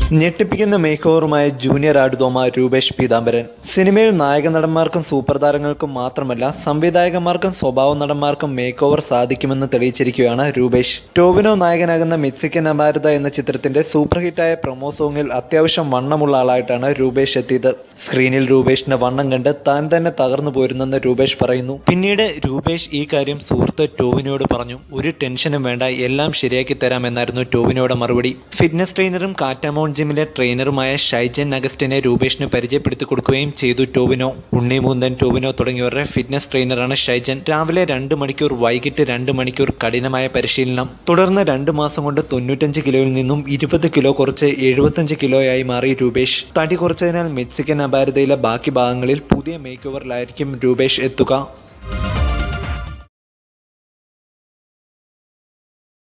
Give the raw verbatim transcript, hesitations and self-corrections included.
ഞെട്ടിപ്പിക്കുന്ന മേക്ക് ഓവറുമായ ജൂനിയർ ആടുതോമ രൂപേഷ് പീതാംബരൻ. സിനിമയിൽ നായക നടന്മാർക്കും സൂപ്പർ താരങ്ങൾക്കും മാത്രമല്ല സംവിധായകന്മാർക്കും സ്വഭാവ നടന്മാർക്കും മേക്ക് ഓവർ സാധിക്കുമെന്ന് തെളിയിച്ചിരിക്കുകയാണ് രൂപേഷ്. ടോവിനോ നായകനാകുന്ന മെക്സിക്കൻ അപാരത എന്ന ചിത്രത്തിന്റെ സൂപ്പർ ഹിറ്റായ പ്രൊമോ സോങ്ങിൽ അത്യാവശ്യം വണ്ണമുള്ള ആളായിട്ടാണ് രൂപേഷ് എത്തിയത്. സ്ക്രീനിൽ രൂപേഷിന്റെ വണ്ണം കണ്ട് താൻ തന്നെ തകർന്നു പോരുന്നെന്ന് രൂപേഷ് പറയുന്നു. പിന്നീട് രൂപേഷ് ഈ കാര്യം സുഹൃത്ത് ടോവിനോട് പറഞ്ഞു. ഒരു ടെൻഷനും വേണ്ട, എല്ലാം ശരിയാക്കി തരാമെന്നായിരുന്നു ടോവിനോയുടെ മറുപടി. ഫിറ്റ്നസ് ട്രെയിനറും കാറ്റാമോൺ ജിമ്മിലെ ട്രെയിനറുമായ ഷൈജൻ അഗസ്റ്റിനെ രൂപേഷിന് പരിചയപ്പെടുത്തി കൊടുക്കുകയും ചെയ്തു ടോവിനോ. ഉണ്ണിമൂന്തൻ, ടോവിനോ തുടങ്ങിയവരുടെ ഫിറ്റ്നസ് ട്രെയിനറാണ് ഷൈജൻ. രാവിലെ രണ്ട് മണിക്കൂർ, വൈകിട്ട് രണ്ട് മണിക്കൂർ കഠിനമായ പരിശീലനം. തുടർന്ന് രണ്ട് മാസം കൊണ്ട് തൊണ്ണൂറ്റഞ്ച് കിലോയിൽ നിന്നും ഇരുപത് കിലോ കുറച്ച് എഴുപത്തഞ്ച് കിലോയായി മാറി രൂപേഷ്. തടി കുറച്ചതിനാൽ മെക്സിക്കൻ അപാരതയിലെ ബാക്കി ഭാഗങ്ങളിൽ പുതിയ മേക്ക് ഓവറിലായിരിക്കും രൂപേഷ് എത്തുക.